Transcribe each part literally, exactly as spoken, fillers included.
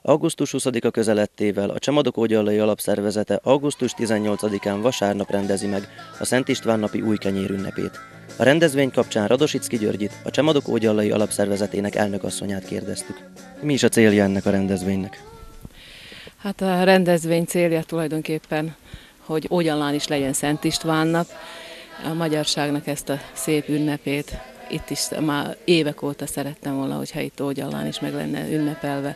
Augusztus huszadika közelettével a Csemadok-Ógyallai Alapszervezete augusztus tizennyolcadikán vasárnap rendezi meg a Szent István napi új kenyér ünnepét. A rendezvény kapcsán Radosicki Györgyit, a Csemadok-Ógyallai Alapszervezetének elnökasszonyát kérdeztük. Mi is a célja ennek a rendezvénynek? Hát a rendezvény célja tulajdonképpen, hogy Ógyallán is legyen Szent István nap. A magyarságnak ezt a szép ünnepét itt is már évek óta szerettem volna, hogyha itt Ógyallán is meg lenne ünnepelve.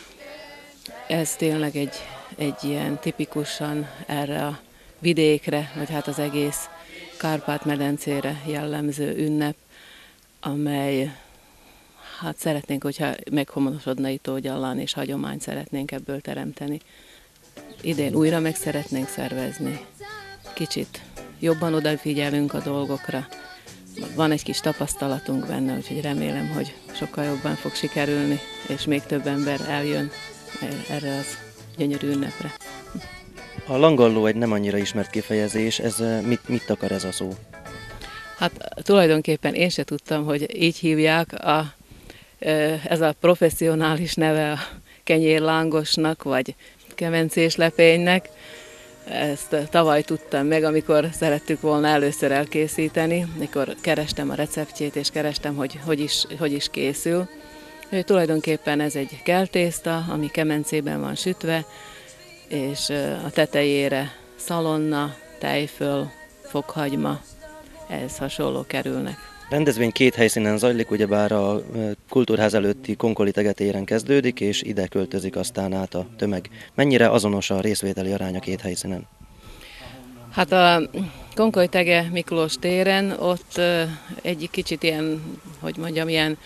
Ez tényleg egy, egy ilyen tipikusan erre a vidékre, vagy hát az egész Kárpát-medencére jellemző ünnep, amely hát szeretnénk, hogyha meghonosodna itt Ógyallán, és hagyományt szeretnénk ebből teremteni. Idén újra meg szeretnénk szervezni. Kicsit jobban odafigyelünk a dolgokra. Van egy kis tapasztalatunk benne, úgyhogy remélem, hogy sokkal jobban fog sikerülni, és még több ember eljön erre az gyönyörű ünnepre. A langalló egy nem annyira ismert kifejezés, ez mit, mit akar ez a szó? Hát tulajdonképpen én se tudtam, hogy így hívják. A, ez a professzionális neve a kenyérlángosnak, vagy kemencés lepénynek. Ezt tavaly tudtam meg, amikor szerettük volna először elkészíteni, mikor kerestem a receptjét, és kerestem, hogy hogy is, hogy is készül. Ő, tulajdonképpen ez egy keltészta, ami kemencében van sütve, és a tetejére szalonna, tejföl, fokhagyma, ehhez hasonló kerülnek. A rendezvény két helyszínen zajlik, ugyebár a Kultúrház előtti Konkoli tegetéren kezdődik, és ide költözik aztán át a tömeg. Mennyire azonos a részvételi arány a két helyszínen? Hát a Konkoli tege Miklós téren ott egy kicsit ilyen, hogy mondjam, ilyen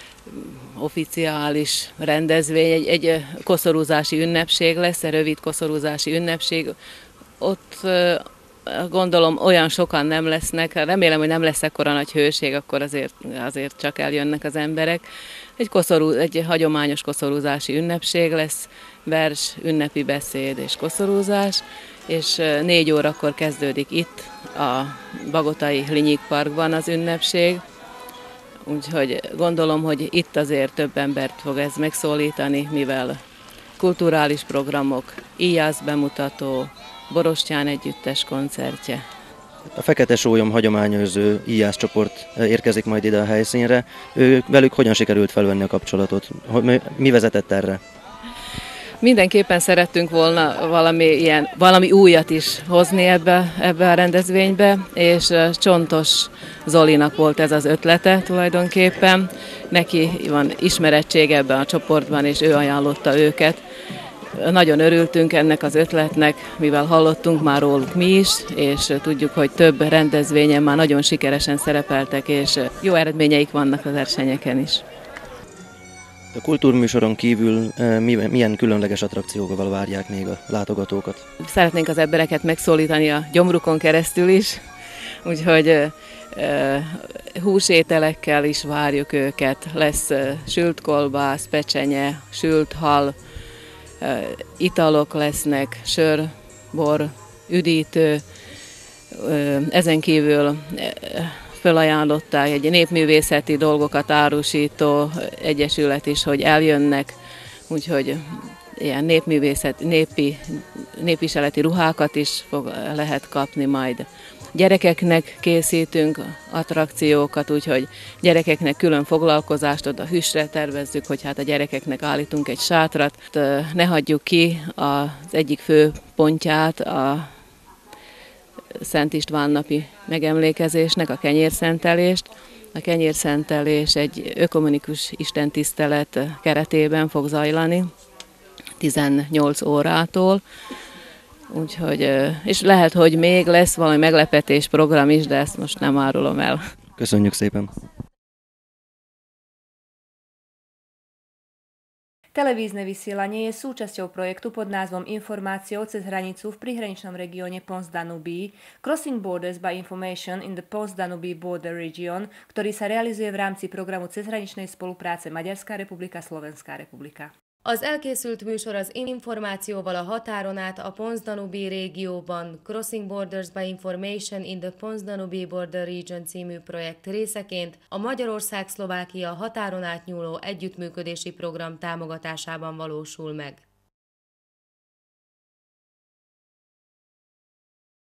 oficiális rendezvény, egy, egy koszorúzási ünnepség lesz, egy rövid koszorúzási ünnepség. Ott gondolom olyan sokan nem lesznek, remélem, hogy nem lesz ekkora nagy hőség, akkor azért, azért csak eljönnek az emberek. Egy, koszorú, egy hagyományos koszorúzási ünnepség lesz, vers, ünnepi beszéd és koszorúzás, és négy órakor kezdődik itt a Bagotai Linyik Parkban az ünnepség. Úgyhogy gondolom, hogy itt azért több embert fog ez megszólítani, mivel kulturális programok, íjász bemutató, Borostyán együttes koncertje. A Fekete Sólyom hagyományőrző íjász csoport érkezik majd ide a helyszínre. Ő, velük hogyan sikerült felvenni a kapcsolatot? Mi vezetett erre? Mindenképpen szerettünk volna valami, ilyen, valami újat is hozni ebbe, ebbe a rendezvénybe, és Csontos Zolinak volt ez az ötlete tulajdonképpen. Neki van ismerettség ebben a csoportban, és ő ajánlotta őket. Nagyon örültünk ennek az ötletnek, mivel hallottunk már róluk mi is, és tudjuk, hogy több rendezvényen már nagyon sikeresen szerepeltek, és jó eredményeik vannak a versenyeken is. A kultúrműsoron kívül milyen különleges attrakciókkal várják még a látogatókat? Szeretnénk az embereket megszólítani a gyomrukon keresztül is, úgyhogy húsételekkel is várjuk őket. Lesz sült kolbász, pecsenye, sült hal, italok lesznek, sör, bor, üdítő. Ezen kívül felajánlották egy népművészeti dolgokat árusító egyesület is, hogy eljönnek, úgyhogy ilyen népművészet, népi, népviseleti ruhákat is fog, lehet kapni majd. Gyerekeknek készítünk attrakciókat, úgyhogy gyerekeknek külön foglalkozást, oda hűsre tervezzük, hogy hát a gyerekeknek állítunk egy sátrat. Ne hagyjuk ki az egyik fő pontját a Szent István napi megemlékezésnek, a kenyérszentelést. A kenyérszentelés egy ökumenikus istentisztelet keretében fog zajlani tizennyolc órától. Úgyhogy, és lehet, hogy még lesz valami meglepetés program is, de ezt most nem árulom el. Köszönjük szépen! Televízne vysielanie je súčasťou projektu pod názvom Informáciou cez hranicu v prihraničnom regióne Pons-Danubí Crossing Borders by Information in the Pons-Danubí Border Region, ktorý sa realizuje v rámci programu cezhraničnej spolupráce Maďarská republika, Slovenská republika. Az elkészült műsor az információval a határon át a Pons-Danube régióban Crossing Borders by Information in the Pons-Danube Border Region című projekt részeként a Magyarország-Szlovákia határon átnyúló együttműködési program támogatásában valósul meg.